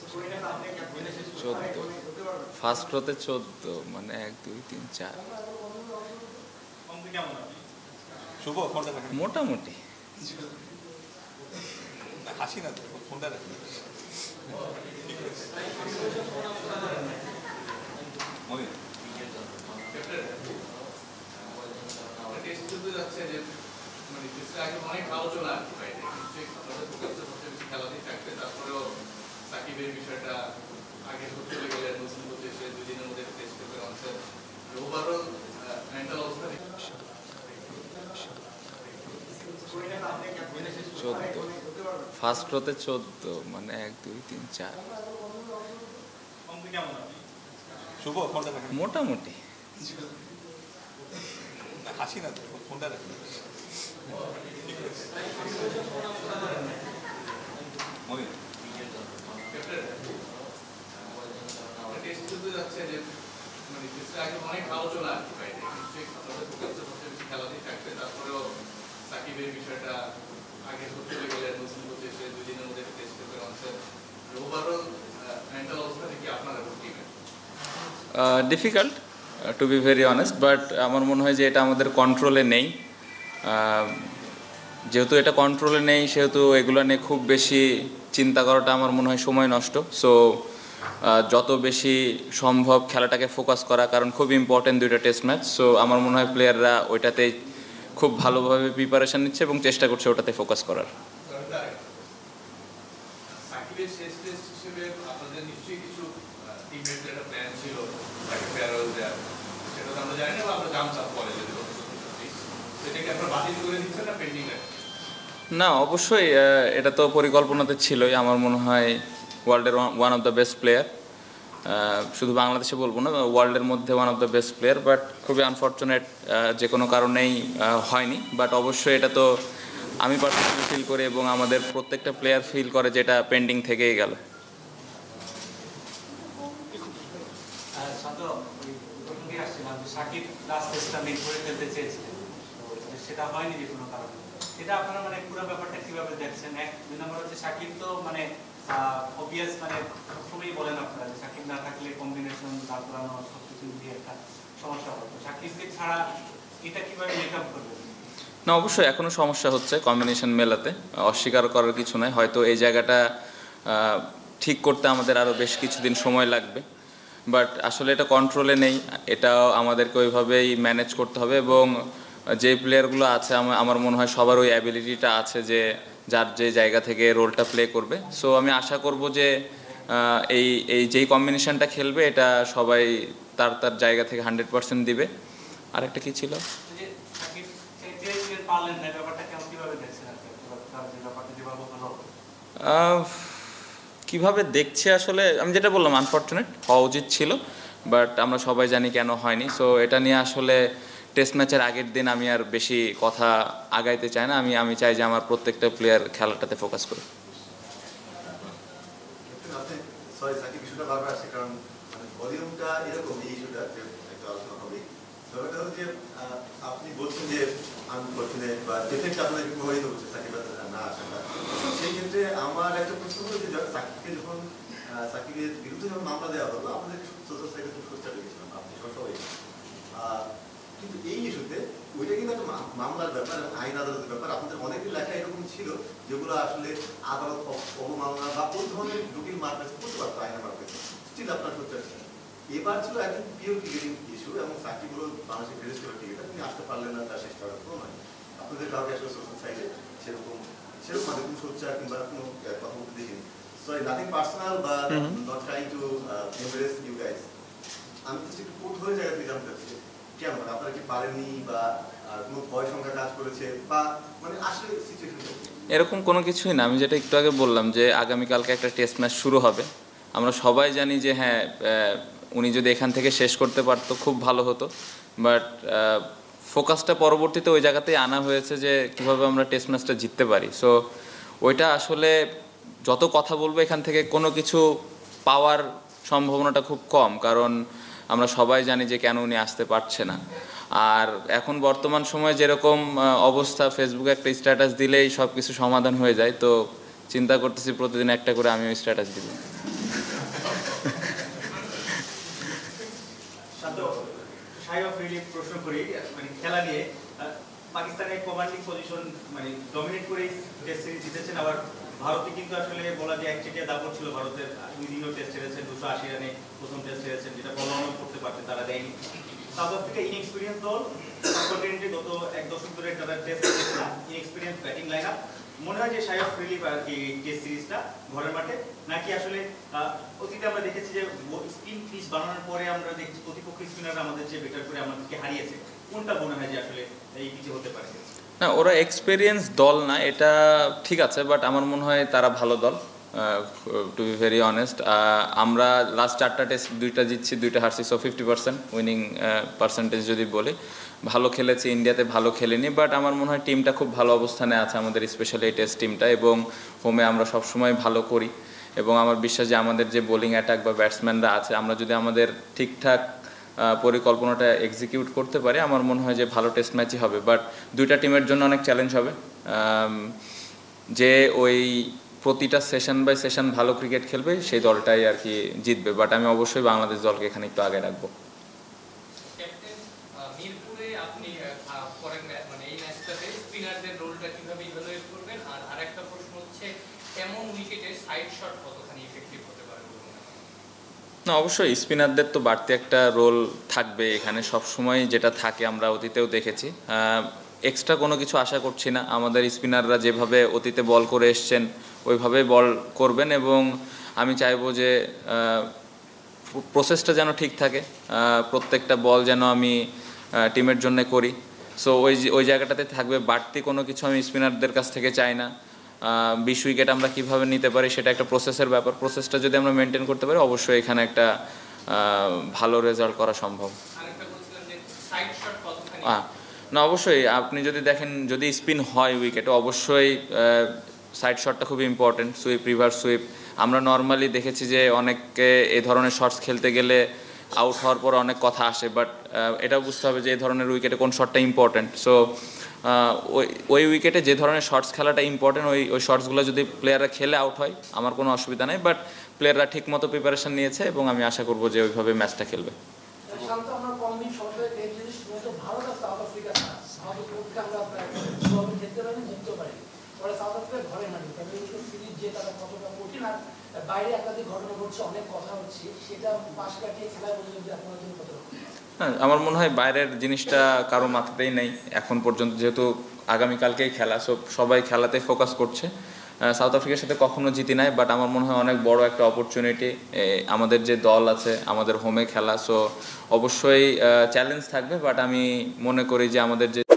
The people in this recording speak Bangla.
14 ফার্স্ট রোতে 14 মানে 1 2 3 4 শুভ ফোনটা দেখেন মোটামুটি হাসি না তো ফোনটা দেখেন মনে টেস্ট করতে যাচ্ছে যে মানে টেস্টের আগে অনেক আলোচনা আছে বাইরে নিশ্চয়ই আপনাদের ফোকাসটা সবচেয়ে বেশি খেলাতেই থাকবে তারপরেও সাকিবের বিষয়টা আগে চলে গেলে নতুন কোচ এসে 2 দিনের মধ্যে টেস্ট করবে আনসার ওভারঅল মেন্টাল অবস্থা 14 ফার্স্ট রোতে 14 মানে 1 2 3 4 শুভ ফোনটা দেখেন মোটামুটি হাসি না তো ফোনটা দেখেন মনে টেস্ট করতে যাচ্ছে যে মানে টেস্টের আগে অনেক আলোচনা আছে বাইরে নিশ্চয়ই আপনাদের ফোকাসটা সবচেয়ে বেশি খেলাতেই থাকবে তারপরেও সাকিবের বিষয়টা আগে চলে গেলে নতুন কোচ এসে 2 দিনের মধ্যে টেস্ট করবে আনসার ওভারঅল মেন্টাল অবস্থা কি আপনারা টিমের difficult to be very honest but আমার মনে হয় যে এটা আমাদের কন্ট্রোলে নেই যেহেতু এটা কন্ট্রোলে নেই সেহেতু এগুলো নিয়ে খুব বেশি চিন্তা করাটা আমার মনে হয় সময় নষ্ট সো যত বেশি সম্ভব খেলাটাকে ফোকাস করা কারণ খুব ইম্পর্টেন্ট 2টা টেস্ট ম্যাচ সো আমার মনে হয় প্লেয়াররা ওইটাতে খুব ভালোভাবে প্রিপারেশন নিচ্ছে এবং চেষ্টা করছে ওটাতে ফোকাস করার সাকিবের শেষ টেস্ট হিসেবে আপনাদের নিশ্চয়ই কিছু টিমমেটদের একটা প্ল্যান ছিল তাকে ফেয়ারওয়েল দেওয়ার সেটা তো আমরা জানি না বা আমরা জানতাম পরে যদি সেটাকে আপনারা বাতিল করে দিচ্ছেন না পেন্ডিং রাখছেন না অবশ্যই এটা তো পরিকল্পনাতে ছিলই আমার মনে হয় ওয়ার্ল্ডের one of the best player শুধু বাংলাদেশে বলবো না ওয়ার্ল্ডের মধ্যে one of the best player but খুবই আনফর্চুনেট যে কোনো কারণেই হয়নি বাট অবশ্যই এটা তো আমি পার্সোনালি ফিল করি এবং আমাদের প্রত্যেকটা প্লেয়ার ফিল করে যেটা পেন্ডিং থেকেই গেল শাকিব লাস্ট টেস্টটা মিস করে খেলতে চেয়েছিলেন সেটা হয়নি যে কোনো কারণে এটা আপনারা মানে পুরো ব্যাপারটা কিভাবে দেখছেন এক 2 নম্বর হচ্ছে শাকিব তো মানে অবভিয়াস মানে সবসময়ই বলেন আপনারা যে শাকিব না থাকলে কম্বিনেশন দাঁড় করানো সবকিছু দিয়ে একটা সমস্যা হতো শাকিবকে ছাড়া এটা কিভাবে মেক আপ করবে না অবশ্যই এখনও সমস্যা হচ্ছে কম্বিনেশন মেলাতে অস্বীকার করার কিছু নয় হয়তো এই জায়গাটা ঠিক করতে আমাদের আরও বেশ কিছুদিন সময় লাগবে বাট আসলে এটা কন্ট্রোলে নেই এটাও আমাদেরকে ওইভাবেই ম্যানেজ করতে হবে এবং যে প্লেয়ারগুলো আছে আমার মনে হয় সবার ওই অ্যাবিলিটিটা আছে যে যার যে জায়গা থেকে রোলটা প্লে করবে সো আমি আশা করব যে এই যেই কম্বিনেশনটা খেলবে এটা সবাই তার তার জায়গা থেকে 100% দিবে আরেকটা কি ছিল কিভাবে দেখছে আসলে আমি যেটা বললাম আনফর্চুনেট হওয়া উচিত ছিল বাট আমরা সবাই জানি কেন হয়নি সো এটা নিয়ে আসলে টেস্ট ম্যাচের আগের দিন আমি আর বেশি কথা আগাইতে চাই না আমি চাই যে আমার প্রত্যেকটা প্লেয়ার খেলাটাতে ফোকাস করে আপনি বলছেন যে আনফরচুনেট বা ডেফিনেটলি আপনাদের প্রভাবিত হচ্ছে সাকিব না আসাটা সেই ক্ষেত্রে আমার একটা প্রশ্ন হলো যে সাকিবকে যখন সাকিবের বিরুদ্ধে যখন মামলা দেওয়া হলো আমাদের সোশ্যাল সাইটে খুব সোচ্চার লেগেছিলাম আপনি সবাই কিন্তু এই ইস্যুতে ওইটা কিন্তু একটা মামলার ব্যাপার এবং আইন আদালতের ব্যাপার আপনাদের অনেকের লেখা এরকম ছিল যেগুলো আসলে আদালত অবমাননা বা কোন ধরনের জটিল মারপ্যাচ করতে পারতো আইনের মারপ্যাচ স্টিল আপনার সোচ্চার ছিল এবার ছিল একদম পিওর ক্রিকেটিং ইস্যু এবং সাকিব হলো বাংলাদেশের গ্রেটেস্ট ক্রিকেটার তিনি আসতে পারলেন না তার শেষ করার কোনো নয় আপনাদের কাউকে আসলে সোশ্যাল সাইটে সেরকম মানে কোনো সোচ্চার কিংবা কোনো কথা বলতে দেখিনি সরি নাথিং পার্সোনাল বা not trying to embrace you guys আমি তো একটু কোর্ট হয়ে জায়গা থেকে জানতে চাচ্ছি কেমন আপনারা কি পারেননি বা কোনো ভয় সংখ্যা কাজ করেছে বা মানে আসলে সিচুয়েশন এরকম কোনো কিছুই না আমি যেটা একটু আগে বললাম যে আগামীকালকে একটা টেস্ট ম্যাচ শুরু হবে আমরা সবাই জানি যে হ্যাঁ উনি যদি এখান থেকে শেষ করতে পারতো খুব ভালো হতো বাট ফোকাসটা পরবর্তীতে ওই জায়গাতেই আনা হয়েছে যে কীভাবে আমরা টেস্ট ম্যাচটা জিততে পারি সো ওইটা আসলে যত কথা বলবো এখান থেকে কোনো কিছু পাওয়ার সম্ভাবনাটা খুব কম কারণ আমরা সবাই জানি যে কেন উনি আসতে পারছে না আর এখন বর্তমান সময়ে যেরকম অবস্থা ফেসবুকে একটা স্ট্যাটাস দিলেই সব কিছু সমাধান হয়ে যায় তো চিন্তা করতেছি প্রতিদিন একটা করে আমিও স্ট্যাটাস দিব শাই অফ রিলিফ প্রশ্ন করি মানে খেলা নিয়ে পাকিস্তানের কমান্ডিং পজিশন মানে ডমিনেট করে টেস্ট সিরিজ জিতেছেন, আবার ভারতে কিন্তু আসলে বলা যায় একচেটিয়া দাপট ছিল ভারতের, 2 দিনও টেস্ট হেরেছেন, 280 রানে প্রথম টেস্ট হেরেছেন, যেটা বলানো করতে পারতেন, তারা দেয়নি। সাউথ আফ্রিকা ইনএক্সপিরিয়েন্স দল, সাবকন্টিনেন্টে গত 1 দশক ধরে তারা test inexperience batting line up. মনে হয় যে শাই অফ রিলিফ আর কি টেস্ট সিরিজটা ঘরের মাঠে, নাকি আসলে অতীতে আমরা দেখেছি যে স্পিন পিচ বানানোর পরে আমরা দেখছি প্রতিপক্ষ স্পিনাররা আমাদের যে বেটার করে আমাদেরকে হারিয়েছে, কোনটা মনে হয় যে আসলে এই পিচে হতে পারে? না, ওরা এক্সপেরিয়েন্স দল না, এটা ঠিক আছে, বাট আমার মনে হয় তারা ভালো দল, টু বি ভেরি অনেস্ট। আমরা লাস্ট 4টা টেস্ট 2টা জিতছি, 2টা হারছি, সো 50% উইনিং পার্সেন্টেজ যদি বলি। ভালো খেলেছি, ইন্ডিয়াতে ভালো খেলেনি, বাট আমার মনে হয় টিমটা খুব ভালো অবস্থানে আছে আমাদের, স্পেশালি এই টেস্ট টিমটা, এবং হোমে আমরা সবসময় ভালো করি। এবং আমার বিশ্বাস যে আমাদের যে বোলিং অ্যাটাক বা ব্যাটসম্যানরা আছে, আমরা যদি আমাদের ঠিকঠাক পরিকল্পনাটা এক্সিকিউট করতে পারি, আমার মনে হয় যে ভালো টেস্ট ম্যাচই হবে। বাট 2টা টিমের জন্য অনেক চ্যালেঞ্জ হবে, যে ওই প্রতিটা সেশন বাই সেশন ভালো ক্রিকেট খেলবে সেই দলটাই আর কি জিতবে। বাট আমি অবশ্যই বাংলাদেশ দলকে এখানে একটু আগে রাখবো। মিরপুরে আপনি পরের মানে এই ম্যাচটাতে স্পিনারদের রোলটা কিভাবে ইভালুয়েট করবেন? আর আরেকটা প্রশ্ন হচ্ছে, কেমন উইকেটে সাইড শট কতখানি ইফেক্টিভ হতে পারে? না, অবশ্যই স্পিনারদের তো বাড়তি একটা রোল থাকবে এখানে, সবসময় যেটা থাকে, আমরা অতীতেও দেখেছি। এক্সট্রা কোনো কিছু আশা করছি না, আমাদের স্পিনাররা যেভাবে অতীতে বল করে এসছেন ওইভাবেই বল করবেন, এবং আমি চাইবো যে প্রসেসটা যেন ঠিক থাকে, প্রত্যেকটা বল যেন আমি টিমের জন্য করি। সো ওই জায়গাটাতে থাকবে, বাড়তি কোনো কিছু আমি স্পিনারদের কাছ থেকে চাই না। 20 উইকেট আমরা কীভাবে নিতে পারি সেটা একটা প্রসেসের ব্যাপার, প্রসেসটা যদি আমরা মেনটেন করতে পারি অবশ্যই এখানে একটা ভালো রেজাল্ট করা সম্ভব। না, অবশ্যই আপনি যদি দেখেন, যদি স্পিন হয় উইকেটে, অবশ্যই সাইড শটটা খুবই ইম্পর্টেন্ট, সুইপ, রিভার্স সুইপ। আমরা নর্মালি দেখেছি যে অনেককে এই ধরনের শটস খেলতে গেলে আউট হওয়ার পর অনেক কথা আসে, বাট এটাও বুঝতে হবে যে এই ধরনের উইকেটে কোন শটটা ইম্পর্টেন্ট। সো ওই উইকেটে যে ধরনের শটস খেলাটা ইম্পর্টেন্ট, ওই শটসগুলো যদি প্লেয়াররা খেলে আউট হয় আমার কোনো অসুবিধা নেই, বাট প্লেয়াররা ঠিক মতো প্রিপারেশন নিয়েছে এবং আমি আশা করবো যে ওইভাবে ম্যাচটা খেলবে। হ্যাঁ, আমার মনে হয় বাইরের জিনিসটা কারো মাথাতেই নেই এখন পর্যন্ত, যেহেতু আগামীকালকেই খেলা, সবাই খেলাতে ফোকাস করছে। সাউথ আফ্রিকার সাথে কখনো জিতি নাই, বাট আমার মনে হয় অনেক বড় একটা অপরচুনিটি, আমাদের যে দল আছে আমাদের হোমে খেলা, সো অবশ্যই চ্যালেঞ্জ থাকবে, বাট আমি মনে করি যে আমাদের যে